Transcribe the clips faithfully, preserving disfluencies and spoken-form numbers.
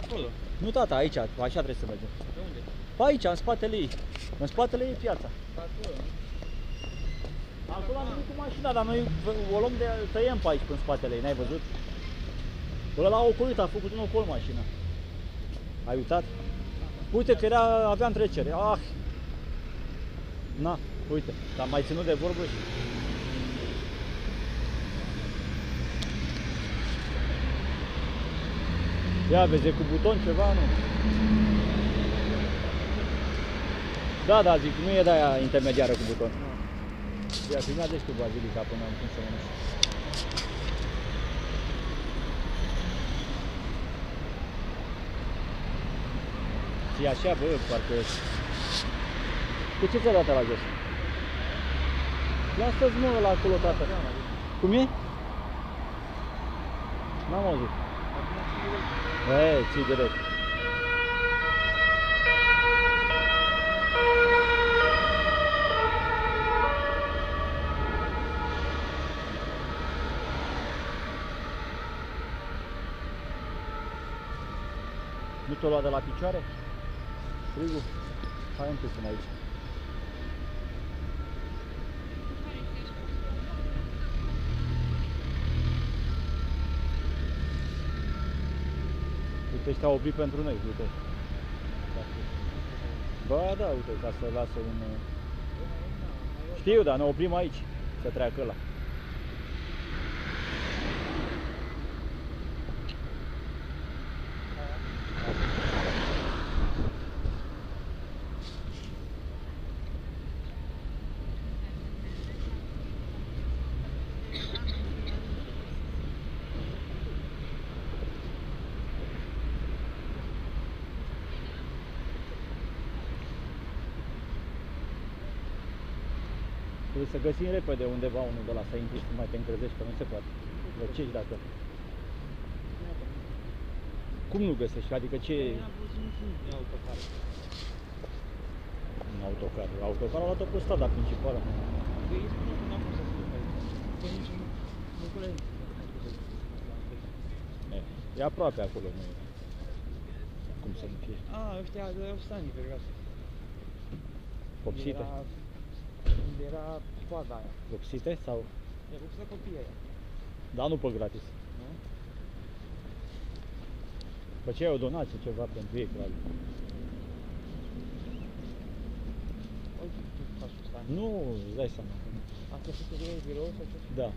Acolo. Nu, tata, aici, așa trebuie să mergem. De unde? Pe aici, în spatele ei. În spatele ei piața. Acolo. Acolo am venit cu mașina, dar noi o luăm de tăiem pe aici, în spatele ei, n-ai văzut? Ăla l-a ocolit, a făcut un ocol mașina. Ai uitat? Uite că era, aveam trecere. Ah! Na, uite, l-am mai ținut de vorbă și... Ia vezi, e cu buton ceva, nu? Da, da, zic, nu e de aia intermediară cu buton. Ia, filmea deci tu bazilica până am pus să mănânci. Și așa, bă, parcă... Cu ce ți-a dat la jos? Lasă-ți mă ăla acolo, tată. Cum e? N-am auzit. Ei, ții direct. Nu te-o lua de la picioare? Frigul? Hai un pic până aici. Uite, ăștia au oprit pentru noi, uite. Ba da, uite, ca să lasă un... Știu, dar ne oprim aici, să treacă ăla. Trebuie să găsim repede undeva unul de la să intri și mai te încrezești, că nu se poate. Răcești dacă... Cum nu găsești? Adică ce... În autocar. Autocar a luat-o pe strada principală. E aproape acolo, nu e. Cum să nu fie? A, ăștia de Ostani, pe gata. Vopsite? Unde era coada aia. Vopsite sau? E vopsită copiii aia. Dar nu pe gratis. Nu? Pe ce ai o donație ceva pentru ei, probabil. Uite, tu faci ăsta. Nu, îți dai seama. Asta se te de birou sau ce? Da.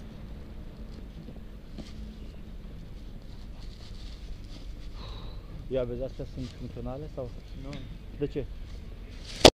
Ia vezi, astea sunt funcționale sau? Nu. De ce?